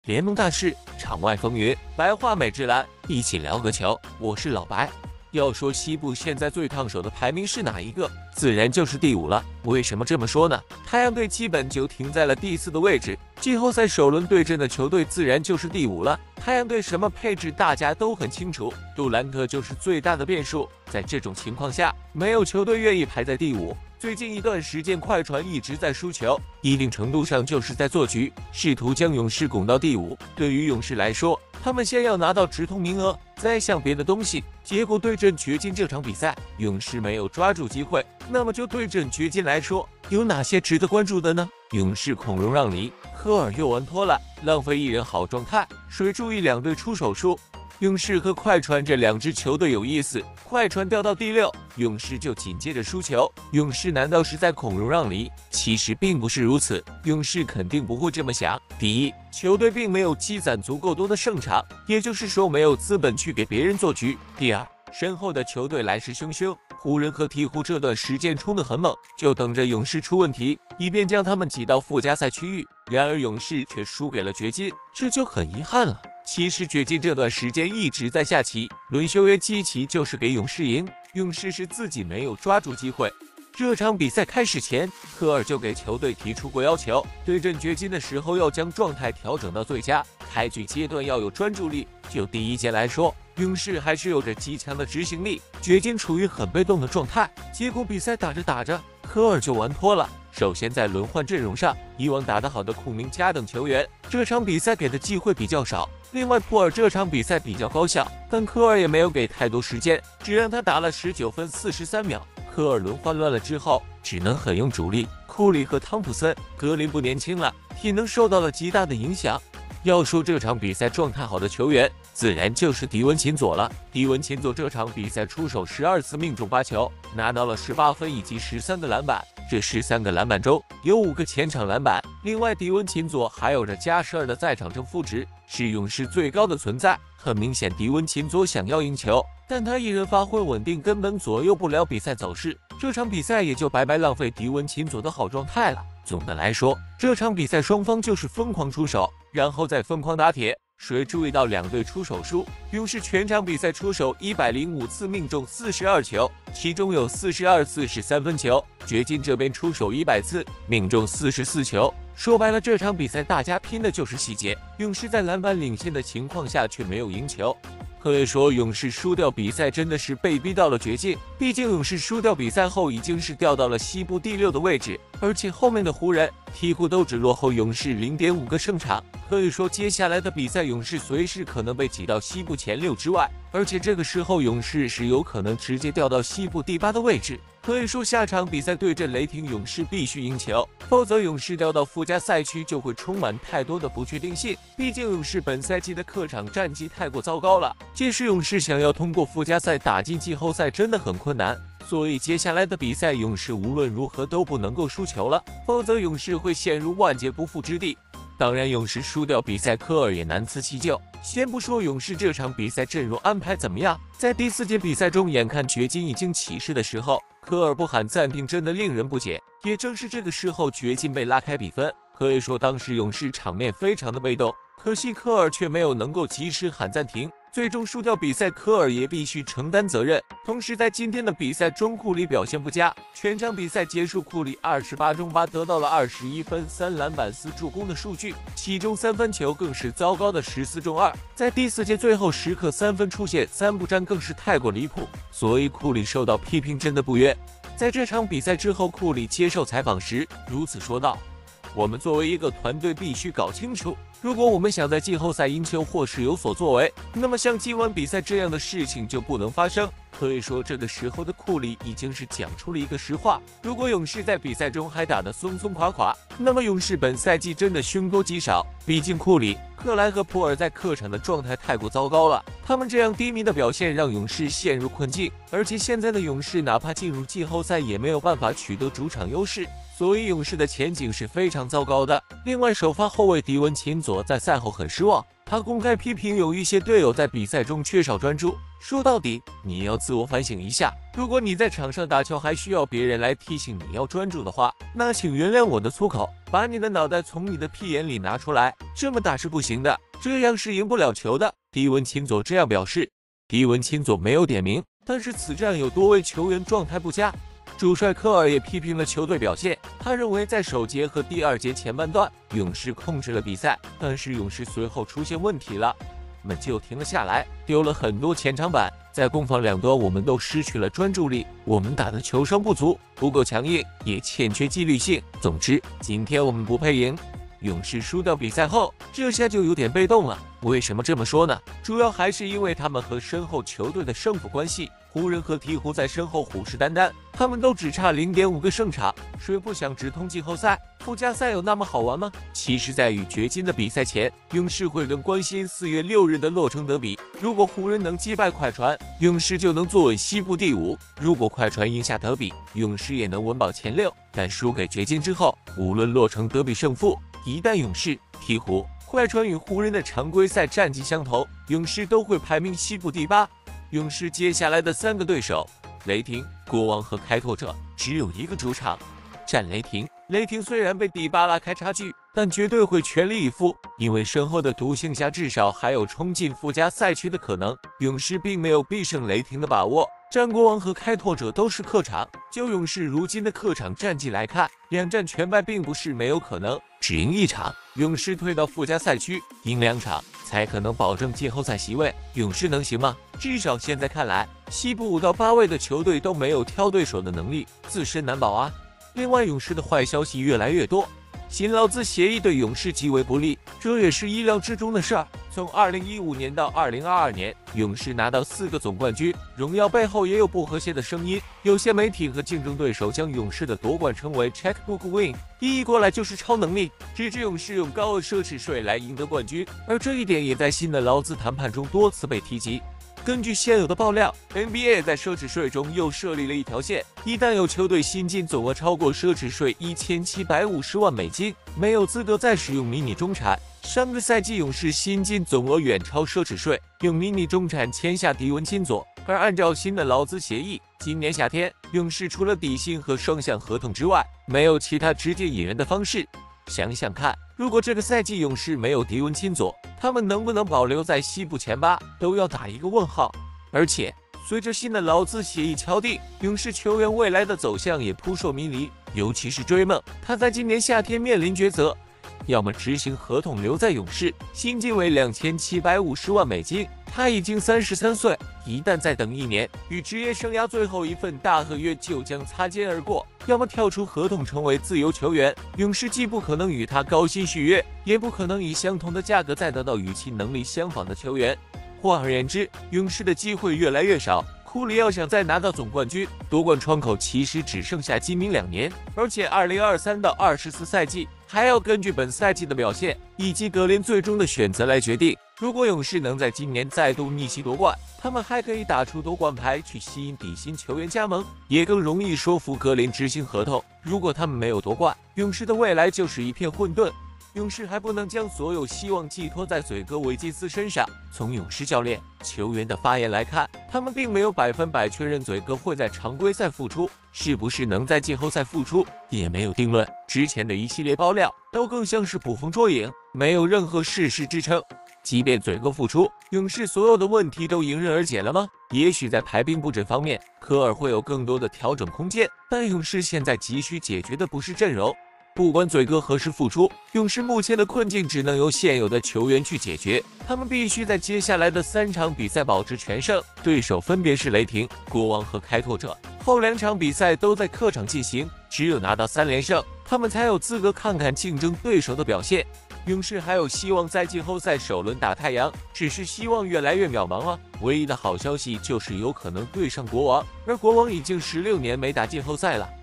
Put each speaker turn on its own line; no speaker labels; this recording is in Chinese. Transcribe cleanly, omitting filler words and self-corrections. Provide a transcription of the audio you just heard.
联盟大事，场外风云，白话美职篮，一起聊个球。我是老白。要说西部现在最烫手的排名是哪一个，自然就是第5了。为什么这么说呢？太阳队基本就停在了第4的位置，季后赛首轮对阵的球队自然就是第5了。太阳队什么配置大家都很清楚，杜兰特就是最大的变数。在这种情况下，没有球队愿意排在第5。最近一段时间，快船一直在输球，一定程度上就是在做局，试图将勇士拱到第5。对于勇士来说，他们先要拿到直通名额，再想别的东西。结果对阵掘金这场比赛，勇士没有抓住机会。那么就对阵掘金来说，有哪些值得关注的呢？勇士孔融让梨，科尔又玩脱了，浪费一人好状态。谁注意两队出手数？勇士和快船这两支球队有意思，快船掉到第6，勇士就紧接着输球。勇士难道是在孔融让梨？其实并不是如此，勇士肯定不会这么想。第一，球队并没有积攒足够多的胜场，也就是说没有资本去给别人做局。第二，身后的球队来势汹汹，湖人和鹈鹕这段时间冲得很猛，就等着勇士出问题，以便将他们挤到附加赛区域。然而勇士却输给了掘金，这就很遗憾了。其实掘金这段时间一直在下棋，轮休约基奇就是给勇士赢，勇士是自己没有抓住机会。这场比赛开始前，科尔就给球队提出过要求，对阵掘金的时候要将状态调整到最佳，开局阶段要有专注力。就第一节来说，勇士还是有着极强的执行力，掘金处于很被动的状态，结果比赛打着打着，科尔就玩脱了。首先在轮换阵容上，以往打得好的库明加等球员，这场比赛给的机会比较少。另外普尔这场比赛比较高效，但科尔也没有给太多时间，只让他打了19分43秒。科尔轮换乱了之后，只能狠用主力库里和汤普森。格林不年轻了，体能受到了极大的影响。要说这场比赛状态好的球员，自然就是迪文琴佐了。迪文琴佐这场比赛出手12次命中8球，拿到了18分以及13个篮板。这13个篮板中有5个前场篮板。另外，迪文琴佐还有着加12的在场正负值，是勇士最高的存在。很明显，迪文琴佐想要赢球，但他一人发挥稳定，根本左右不了比赛走势。这场比赛也就白白浪费迪文琴佐的好状态了。总的来说，这场比赛双方就是疯狂出手，然后再疯狂打铁。谁注意到两队出手数？勇士全场比赛出手105次，命中42球，其中有42次是3分球。掘金这边出手100次，命中44球。说白了，这场比赛大家拼的就是细节。勇士在篮板领先的情况下却没有赢球。可以说，勇士输掉比赛真的是被逼到了绝境。毕竟，勇士输掉比赛后已经是掉到了西部第6的位置，而且后面的湖人、鹈鹕都只落后勇士0.5个胜场。可以说，接下来的比赛，勇士随时可能被挤到西部前6之外，而且这个时候，勇士是有可能直接掉到西部第8的位置。可以说，下场比赛对阵雷霆，勇士必须赢球，否则勇士掉到附加赛区就会充满太多的不确定性。毕竟勇士本赛季的客场战绩太过糟糕了，届时勇士想要通过附加赛打进季后赛真的很困难。所以接下来的比赛，勇士无论如何都不能够输球了，否则勇士会陷入万劫不复之地。当然，勇士输掉比赛，科尔也难辞其咎。先不说勇士这场比赛阵容安排怎么样，在第4节比赛中，眼看掘金已经起势的时候，科尔不喊暂停，真的令人不解。也正是这个时候，掘金被拉开比分。可以说，当时勇士场面非常的被动，可惜科尔却没有能够及时喊暂停。最终输掉比赛，科尔也必须承担责任。同时，在今天的比赛中，库里表现不佳，全场比赛结束，库里28中8得到了21分、3篮板、4助攻的数据，其中3分球更是糟糕的14中2。在第4节最后时刻3分出现3不沾，更是太过离谱，所以库里受到批评真的不冤。在这场比赛之后，库里接受采访时如此说道：我们作为一个团队必须搞清楚，如果我们想在季后赛赢球或是有所作为，那么像今晚比赛这样的事情就不能发生。可以说，这个时候的库里已经是讲出了一个实话。如果勇士在比赛中还打得松松垮垮，那么勇士本赛季真的凶多吉少。毕竟库里、克莱和普尔在客场的状态太过糟糕了，他们这样低迷的表现让勇士陷入困境。而且现在的勇士哪怕进入季后赛也没有办法取得主场优势。 所以勇士的前景是非常糟糕的。另外，首发后卫迪文琴佐在赛后很失望，他公开批评有一些队友在比赛中缺少专注。说到底，你要自我反省一下。如果你在场上打球还需要别人来提醒你要专注的话，那请原谅我的粗口，把你的脑袋从你的屁眼里拿出来，这么打是不行的，这样是赢不了球的。迪文琴佐这样表示。迪文琴佐没有点名，但是此战有多位球员状态不佳。主帅科尔也批评了球队表现，他认为在首节和第二节前半段，勇士控制了比赛，但是勇士随后出现问题了，们就停了下来，丢了很多前场板，在攻防两端我们都失去了专注力，我们打的球商不足，不够强硬，也欠缺纪律性。总之，今天我们不配赢。勇士输掉比赛后，这下就有点被动了。为什么这么说呢？主要还是因为他们和身后球队的胜负关系。湖人和鹈鹕在身后虎视眈眈，他们都只差0.5个胜场。谁不想直通季后赛？附加赛有那么好玩吗？其实，在与掘金的比赛前，勇士会更关心4月6日的洛城德比。如果湖人能击败快船，勇士就能坐稳西部第5；如果快船赢下德比，勇士也能稳保前6。但输给掘金之后，无论洛城德比胜负，一旦勇士、鹈鹕、快船与湖人的常规赛战绩相同，勇士都会排名西部第8。勇士接下来的3个对手，雷霆、国王和开拓者，只有一个主场战雷霆。雷霆虽然被迪巴拉开差距，但绝对会全力以赴，因为身后的独行侠至少还有冲进附加赛区的可能。勇士并没有必胜雷霆的把握。战国王和开拓者都是客场，就勇士如今的客场战绩来看，2战全败并不是没有可能。只赢1场，勇士退到附加赛区，赢2场才可能保证季后赛席位。勇士能行吗？至少现在看来，西部5到8位的球队都没有挑对手的能力，自身难保啊。另外，勇士的坏消息越来越多，新劳资协议对勇士极为不利，这也是意料之中的事儿。从2015年到2022年，勇士拿到4个总冠军，荣耀背后也有不和谐的声音。有些媒体和竞争对手将勇士的夺冠称为 checkbook win， 意译过来就是超能力，指勇士用高额奢侈税来赢得冠军，而这一点也在新的劳资谈判中多次被提及。根据现有的爆料 ，NBA 在奢侈税中又设立了一条线，一旦有球队薪金总额超过奢侈税1750万美金，没有资格再使用迷你中产。上个赛季勇士薪金总额远超奢侈税，用迷你中产签下迪文钦佐。而按照新的劳资协议，今年夏天勇士除了底薪和双向合同之外，没有其他直接引人的方式。想想看，如果这个赛季勇士没有迪文钦佐，他们能不能保留在西部前8，都要打一个问号。而且，随着新的劳资协议敲定，勇士球员未来的走向也扑朔迷离，尤其是追梦，他在今年夏天面临抉择。要么执行合同留在勇士，薪金为2750万美金，他已经33岁，一旦再等1年，与职业生涯最后一份大合约就将擦肩而过；要么跳出合同成为自由球员，勇士既不可能与他高薪续约，也不可能以相同的价格再得到与其能力相仿的球员。换而言之，勇士的机会越来越少。库里要想再拿到总冠军，夺冠窗口其实只剩下今明2年，而且2023到24赛季还要根据本赛季的表现以及格林最终的选择来决定。如果勇士能在今年再度逆袭夺冠，他们还可以打出夺冠牌去吸引底薪球员加盟，也更容易说服格林执行合同。如果他们没有夺冠，勇士的未来就是一片混沌。勇士还不能将所有希望寄托在嘴哥维金斯身上。从勇士教练、球员的发言来看，他们并没有100%确认嘴哥会在常规赛复出，是不是能在季后赛复出也没有定论。之前的一系列爆料都更像是捕风捉影，没有任何事实支撑。即便嘴哥复出，勇士所有的问题都迎刃而解了吗？也许在排兵布阵方面，科尔会有更多的调整空间，但勇士现在急需解决的不是阵容。不管嘴哥何时复出，勇士目前的困境只能由现有的球员去解决。他们必须在接下来的3场比赛保持全胜，对手分别是雷霆、国王和开拓者。后2场比赛都在客场进行，只有拿到3连胜，他们才有资格看看竞争对手的表现。勇士还有希望在季后赛首轮打太阳，只是希望越来越渺茫了。唯一的好消息就是有可能对上国王，而国王已经16年没打季后赛了。